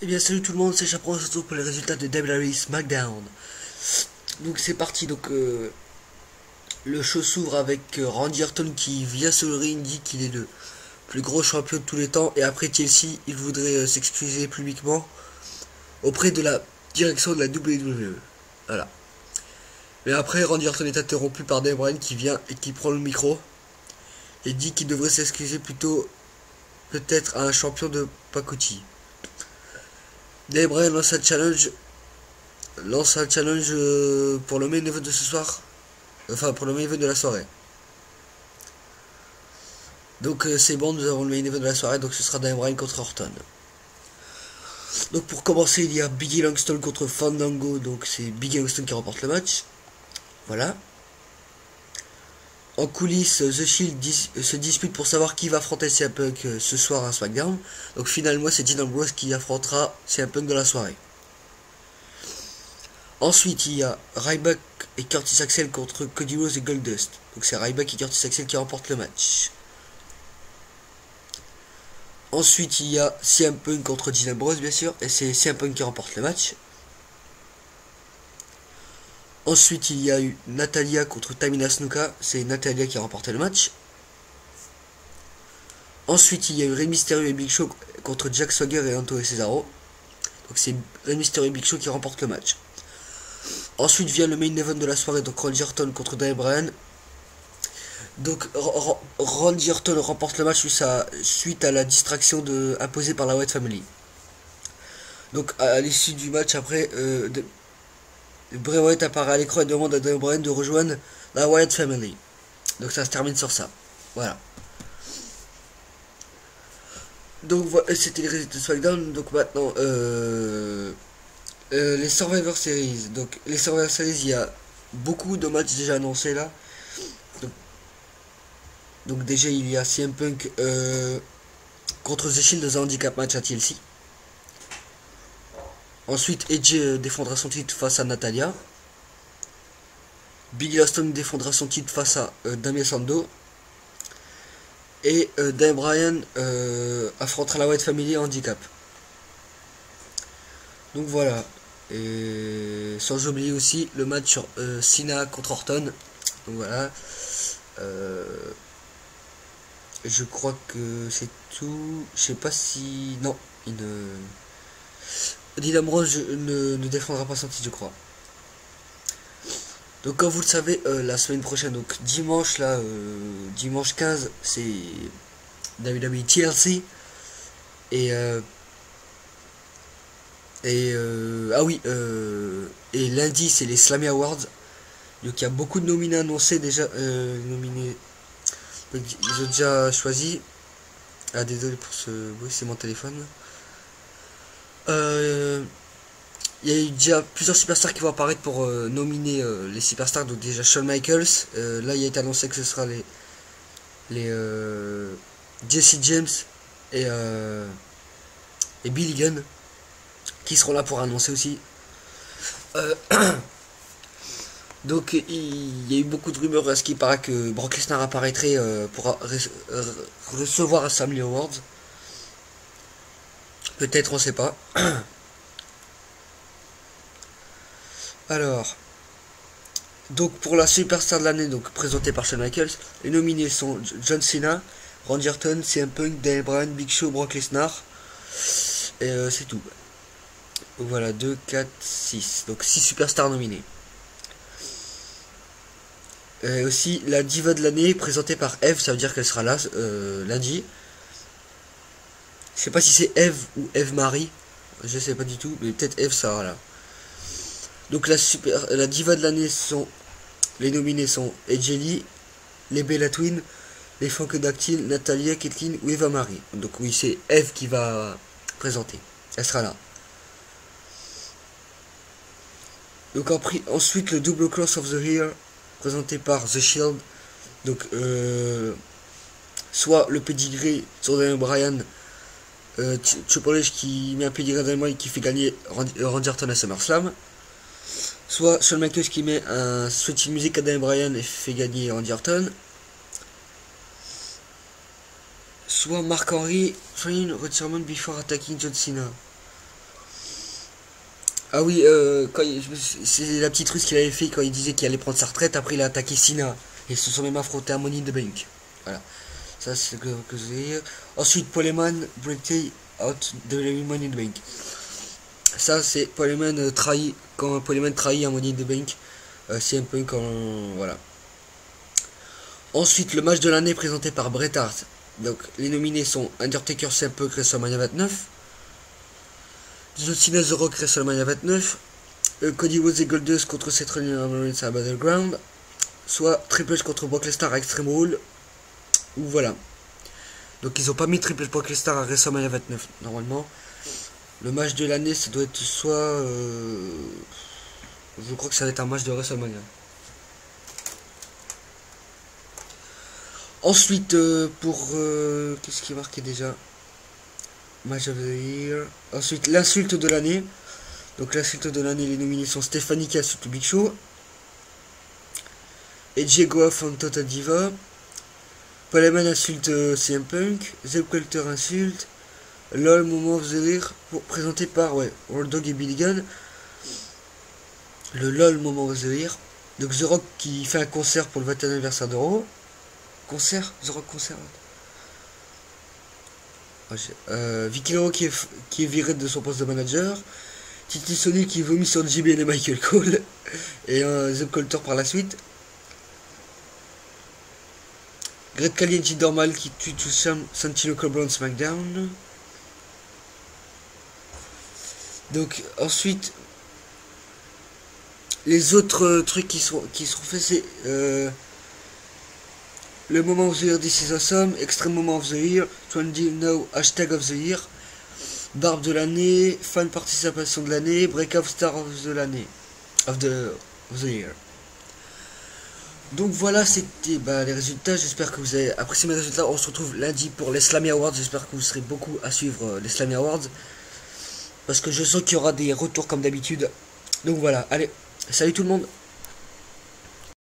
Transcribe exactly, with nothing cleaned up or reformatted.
Eh bien salut tout le monde, c'est Chaperon, on se retrouve pour les résultats de W W E SmackDown. Donc c'est parti, donc euh, le show s'ouvre avec euh, Randy Orton qui vient sur le ring, dit qu'il est le plus gros champion de tous les temps, et après T L C, il voudrait euh, s'excuser publiquement auprès de la direction de la W W E. Voilà. Mais après, Randy Orton est interrompu par Daniel Bryan qui vient et qui prend le micro et dit qu'il devrait s'excuser plutôt peut-être à un champion de pacotille. Daniel Bryan lance un challenge, lance un challenge euh, pour le main event de ce soir, enfin pour le main event de la soirée. Donc euh, c'est bon, nous avons le main event de la soirée, donc ce sera Daniel Bryan contre Orton. Donc pour commencer, il y a Biggie Langston contre Fandango, donc c'est Biggie Langston qui remporte le match. Voilà. En coulisses, The Shield dis se dispute pour savoir qui va affronter C M Punk euh, ce soir à SmackDown. Donc finalement, c'est Dean Ambrose qui affrontera C M Punk de la soirée. Ensuite, il y a Ryback et Curtis Axel contre Cody Rhodes et Goldust. Donc c'est Ryback et Curtis Axel qui remportent le match. Ensuite, il y a C M Punk contre Dean Ambrose, bien sûr, et c'est C M Punk qui remporte le match. Ensuite, il y a eu Natalya contre Tamina Snuka, c'est Natalya qui a remporté le match. Ensuite, il y a eu Rey Mysterio et Big Show contre Jack Swagger et Anto et Cesaro. Donc c'est Rey Mysterio et Big Show qui remportent le match. Ensuite vient le main event de la soirée, donc Randy Orton contre Daniel Bryan. Donc Randy Orton remporte le match suite à la distraction de, imposée par la Wyatt Family. Donc à l'issue du match, après, euh, de, Bray Wyatt apparaît à l'écran et demande à Daniel Bryan de rejoindre la Wyatt Family. Donc ça se termine sur ça. Voilà. Donc voilà, c'était les résultats de SmackDown. Donc maintenant, euh, euh, les Survivor Series. Donc les Survivor Series, il y a beaucoup de matchs déjà annoncés là. Donc, donc déjà il y a C M Punk euh, contre The Shield dans un handicap match à T L C. Ensuite, Edge euh, défendra son titre face à Natalya. Biggie Langston défendra son titre face à euh, Damien Sandow. Et euh, Daniel Bryan euh, affrontera la Wyatt Family en handicap. Donc voilà. Et sans oublier aussi le match sur euh, Cena contre Orton. Donc voilà. Euh, je crois que c'est tout. Je sais pas si. Non, il ne. Dean Ambrose ne, ne défendra pas son titre, je crois. Donc comme vous le savez, euh, la semaine prochaine, donc dimanche là, euh, dimanche quinze, c'est W W E T L C. Et euh, et euh, ah oui, euh, et lundi c'est les Slammy Awards. Donc il y a beaucoup de nominés annoncés déjà, euh, nominés. Donc, ils ont déjà choisi. Ah désolé pour ce, oui c'est mon téléphone. Euh, il y a eu déjà plusieurs superstars qui vont apparaître pour euh, nominer euh, les superstars. Donc déjà Shawn Michaels, euh, là il a été annoncé que ce sera les les euh, Jesse James et euh, et Billy Gunn qui seront là pour annoncer aussi. Euh, donc il y a eu beaucoup de rumeurs à ce qui paraît que Brock Lesnar apparaîtrait euh, pour re recevoir un Slammy Awards. Peut-être, on sait pas. Alors, donc pour la superstar de l'année, donc présentée par Shawn Michaels, les nominés sont John Cena, Randy Orton, C M Punk, Daniel Bryan, Big Show, Brock Lesnar. Et euh, c'est tout. Voilà, deux, quatre, six. Donc six superstars nominés. Et aussi la diva de l'année présentée par Eve, ça veut dire qu'elle sera là euh, lundi. Je sais pas si c'est Eve ou Eve Marie, je sais pas du tout, mais peut-être Eve sera là. Donc la super, la diva de l'année sont, les nominés sont Edgely, les Bella Twin, les Funkadactyl, Natalya, Kathleen ou Eva Marie. Donc oui, c'est Eve qui va présenter, elle sera là. Donc ensuite le double cross of the year présenté par The Shield. Donc euh, soit le pedigree sur Daniel Bryan. Euh, Triple H qui met un pedigree dans le et qui fait gagner Randy Orton à SummerSlam. Soit Shawn Michaels qui met un switch music à Daniel Bryan et fait gagner Randy Orton. Soit Mark Henry train retirement before attacking John Cena. Ah oui, euh, quand il- je me suis- c'est la petite ruse qu'il avait fait quand il disait qu'il allait prendre sa retraite. Après, il a attaqué Cena. Et ils se sont même affrontés à Money in the Bank. Voilà. Ça, c'est ce que, que je veux dire. Ensuite, Paul Heyman, Bray out de Money in the Bank. Ça, c'est Paul Heyman euh, trahi. Quand Paul Heyman trahit un Money in the Bank, euh, C M Punk, en, voilà. Ensuite, le match de l'année présenté par Bret Hart. Donc, les nominés sont Undertaker, C M Punk, WrestleMania vingt-neuf. John Cena, The Rock, WrestleMania vingt-neuf. Euh, Cody Rhodes et Goldust contre Seth Rollins à Battleground. Soit Triple H contre Brock Lesnar à Extreme Rules. Ou voilà. Donc, ils ont pas mis Triple H Brock Lesnar à WrestleMania vingt-neuf, normalement. Le match de l'année, ça doit être soit... Euh, je crois que ça va être un match de WrestleMania. Ensuite, euh, pour... Euh, qu'est-ce qui est marqué déjà? Match of the Year. Ensuite, l'insulte de l'année. Donc l'insulte de l'année, les nominés sont Stephanie qui insulte Big Show. Et Diego Total Diva. Paul Heyman insulte euh, C M Punk. Zeb Colter insulte. LOL Moment of the Year, pour, présenté par ouais, Road Dogg et Billy Gunn. Le LOL Moment of the Year. Donc The Rock qui fait un concert pour le vingtième anniversaire de Raw. Concert The Rock concert. Euh, Vicky Guerrero qui est, qui est viré de son poste de manager. Titi Sony qui vomit sur J B L et Michael Cole. Et un Zeb Colter par la suite. Great Khali et J Normal qui tue tout Sam Santino Cobra SmackDown. Donc ensuite les autres euh, trucs qui sont qui seront faits, c'est euh, le moment of the year, this is awesome, extreme moment of the year, trendy now, hashtag of the year, barbe de l'année, fan participation de l'année, breakout star of the l'année, of the, of the year. Donc voilà, c'était bah, les résultats. J'espère que vous avez apprécié mes résultats. On se retrouve lundi pour les Slammy Awards. J'espère que vous serez beaucoup à suivre euh, les Slammy Awards, parce que je sens qu'il y aura des retours comme d'habitude. Donc voilà, allez, salut tout le monde.